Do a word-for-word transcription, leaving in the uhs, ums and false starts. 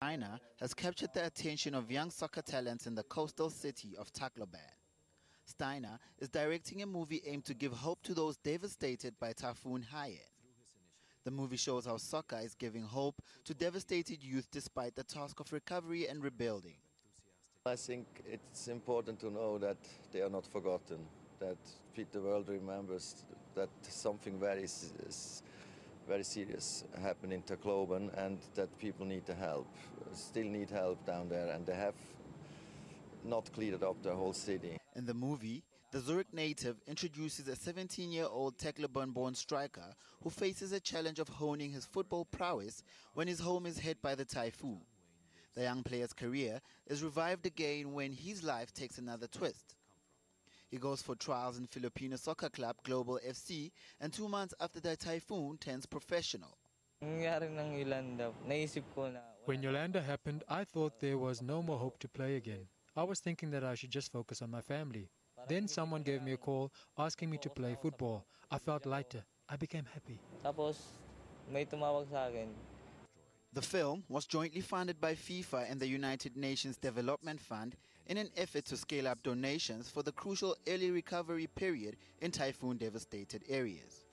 Steiner has captured the attention of young soccer talents in the coastal city of Tacloban. Steiner is directing a movie aimed to give hope to those devastated by Typhoon Haiyan. The movie shows how soccer is giving hope to devastated youth despite the task of recovery and rebuilding. I think it's important to know that they are not forgotten, that the world remembers that something very very serious happened in Tacloban and that people need the help, still need help down there, and they have not cleared up the whole city. In the movie, the Zurich native introduces a seventeen-year-old Tacloban-born striker who faces a challenge of honing his football prowess when his home is hit by the typhoon. The young player's career is revived again when his life takes another twist. He goes for trials in Filipino soccer club Global F C, and two months after the typhoon turns professional. When Yolanda happened, I thought there was no more hope to play again. I was thinking that I should just focus on my family. Then someone gave me a call asking me to play football. I felt lighter. I became happy. The film was jointly funded by FIFA and the United Nations Development Fund in an effort to scale up donations for the crucial early recovery period in typhoon-devastated areas.